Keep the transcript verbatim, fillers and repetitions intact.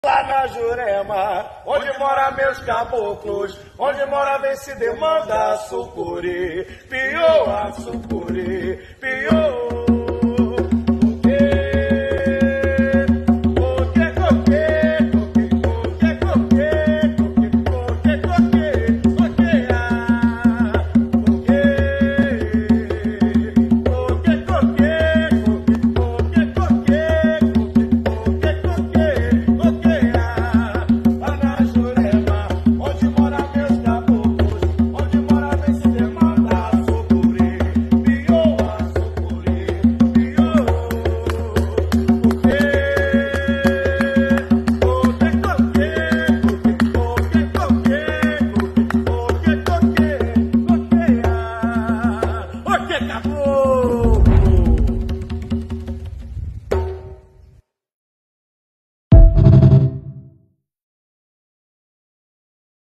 Lá na Jurema, onde mora meus caboclos, onde mora vem se demanda sucuri, piô, sucuri, piô.